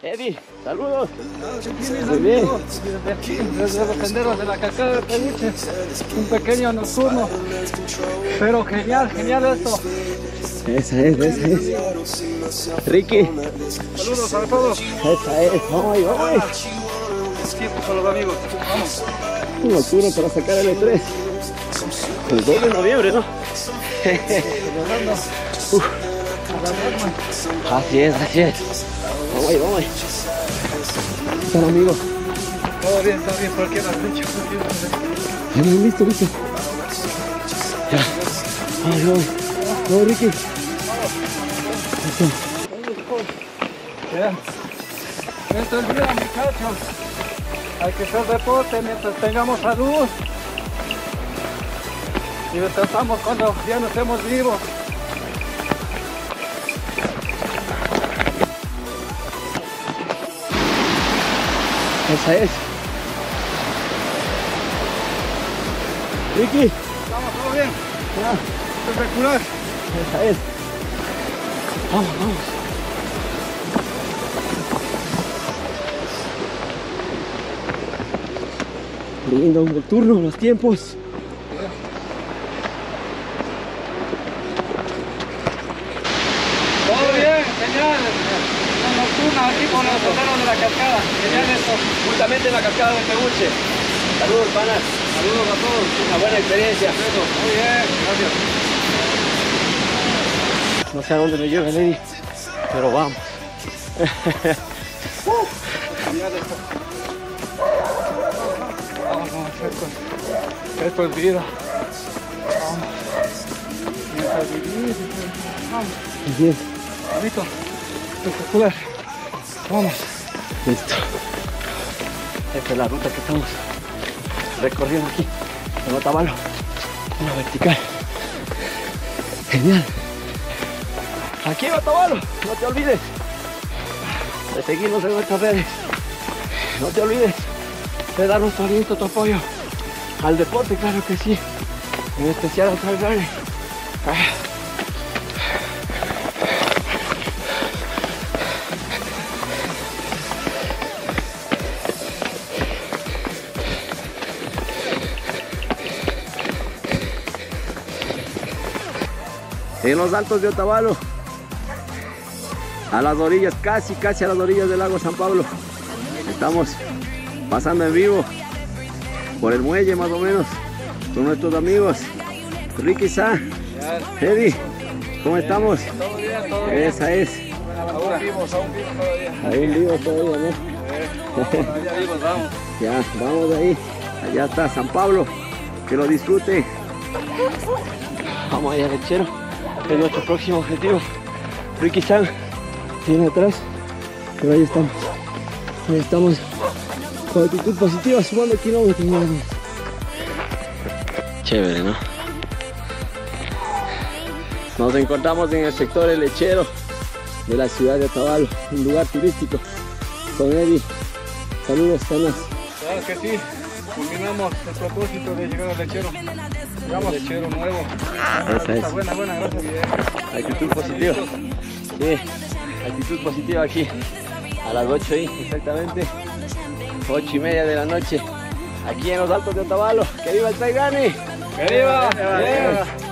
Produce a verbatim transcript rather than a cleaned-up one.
Eddie, saludos. Muy bien. Desde aquí, desde los senderos de la cascada de Peluche, un pequeño nocturno, pero genial, genial esto. Esa es, esa es. Ricky. Saludos a todos. Esa es, vamos ahí, vamos ahí. Tiempos a los amigos, vamos. Un nocturno para sacar el E tres. El dos de noviembre, ¿no? Celebrando Uf. a la norma. Así es, así es. Vamos ahí, vamos ahí. ¿Qué tal, amigo? Todo bien, todo bien, ¿por qué lo has dicho? Ya, listo, listo. Ya. Vamos, vamos. Vamos, Ricky. Listo. Bien. Esto es vida, muchachos. Hay que hacer deporte mientras tengamos salud. Y descansamos cuando ya no estemos vivos. Esa es. Ricky. Estamos todo bien. Ya. Espectacular. Esa es. Vamos, vamos. Lindo nocturno, los tiempos. Todo bien, genial. Una nocturna aquí con los senderos de la cascada. Genial esto. Justamente en la cascada de Peluche. Saludos, panas. Saludos a todos. Una buena experiencia. Muy bien, gracias. No sé a dónde me lleva el Eddie, pero vamos. Genial esto. Vamos, vamos, esto, esto es vida. Vamos. Mientras vivir, vamos. Bien, Bonito. Espectacular. Vamos. listo. Esta es la ruta que estamos recorriendo aquí en Otavalo. Una vertical. Genial. Aquí en Otavalo, no te olvides de seguirnos en nuestras redes. No te olvides de darnos tu aliento, tu apoyo al deporte, claro que sí. En especial al trail running. Ah. En los altos de Otavalo, a las orillas, casi, casi a las orillas del lago San Pablo. Estamos pasando en vivo por el muelle más o menos con nuestros amigos Ricky San, Eddie, ¿cómo estamos? Todo bien, todo bien. Esa es. Aún vivos, aún vivos todavía. Ahí en vivo todavía, ¿no? Allá vivos, vamos. Ya, vamos ahí. Allá está San Pablo. Que lo disfrute. Vamos allá al lechero. Es nuestro próximo objetivo. Ricky San viene atrás. Pero ahí estamos. Ahí estamos con actitud positiva, sumando kilómetros. Chévere, ¿no? Nos encontramos en el sector El Lechero de la ciudad de Otavalo, un lugar turístico. Con Eddie. Saludos, panas. Claro que sí, culminamos el propósito de llegar al lechero. Llegamos al lechero nuevo. Esa es. Buena, buena, gracias. Bien. Actitud positiva. Sí, actitud positiva aquí. A las ocho ahí, exactamente. Ocho y media de la noche. Aquí en los altos de Otavalo. ¡Que viva el Trail running! ¡Que viva! ¡Que viva!